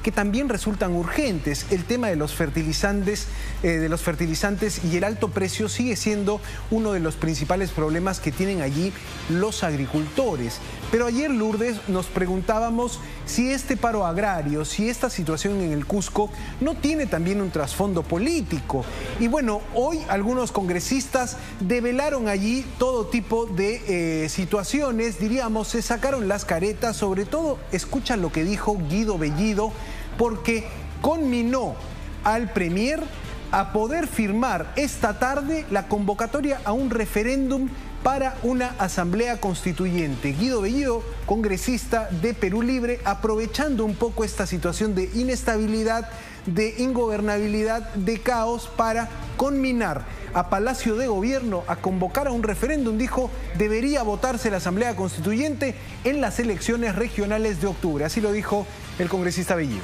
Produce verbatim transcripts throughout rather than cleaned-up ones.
que también resultan urgentes. El tema de los fertilizantes, eh, de los fertilizantes y el alto precio sigue siendo uno de los principales problemas que tienen allí los agricultores. Pero ayer, Lourdes, nos preguntábamos si este paro agrario, si esta situación en el Cusco no tiene también un trasfondo político. Y bueno, hoy algunos congresistas develaron allí todo tipo de eh, situaciones, diríamos, se sacaron las caretas, sobre todo, escuchan lo que dijo Guido Bellido, porque conminó al Premier a poder firmar esta tarde la convocatoria a un referéndum para una asamblea constituyente. Guido Bellido, congresista de Perú Libre, aprovechando un poco esta situación de inestabilidad, de ingobernabilidad, de caos, para conminar a Palacio de Gobierno a convocar a un referéndum. Dijo, debería votarse la asamblea constituyente en las elecciones regionales de octubre. Así lo dijo el congresista Bellido.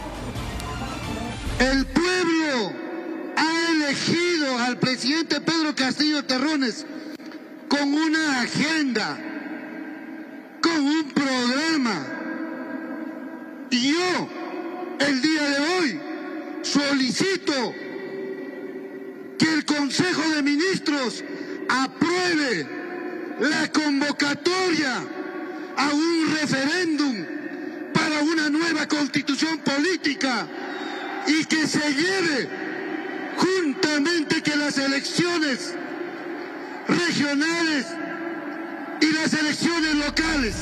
El pueblo ha elegido al presidente Pedro Castillo Terrones con una agenda, con un programa. Y yo, el día de hoy, solicito que el Consejo de Ministros apruebe la convocatoria a un referéndum para una nueva constitución política y que se lleve juntamente que las elecciones regionales y las elecciones locales.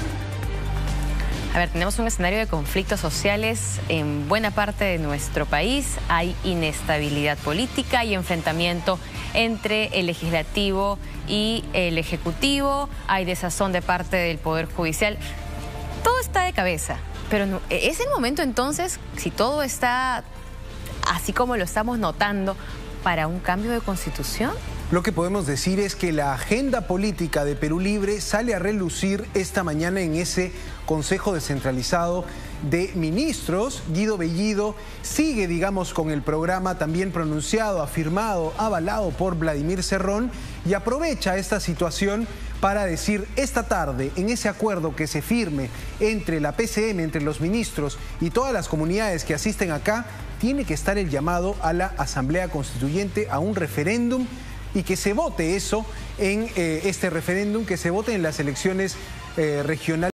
A ver, tenemos un escenario de conflictos sociales en buena parte de nuestro país. Hay inestabilidad política y enfrentamiento entre el legislativo y el ejecutivo. Hay desazón de parte del Poder Judicial. Todo está de cabeza. Pero no, ¿es el momento entonces, si todo está así como lo estamos notando, para un cambio de constitución? Lo que podemos decir es que la agenda política de Perú Libre sale a relucir esta mañana en ese Consejo Descentralizado de Ministros. Guido Bellido sigue, digamos, con el programa también pronunciado, afirmado, avalado por Vladimir Cerrón, y aprovecha esta situación para decir esta tarde, en ese acuerdo que se firme entre la P C M, entre los ministros y todas las comunidades que asisten acá, tiene que estar el llamado a la Asamblea Constituyente, a un referéndum, y que se vote eso en eh, este referéndum, que se vote en las elecciones eh, regionales.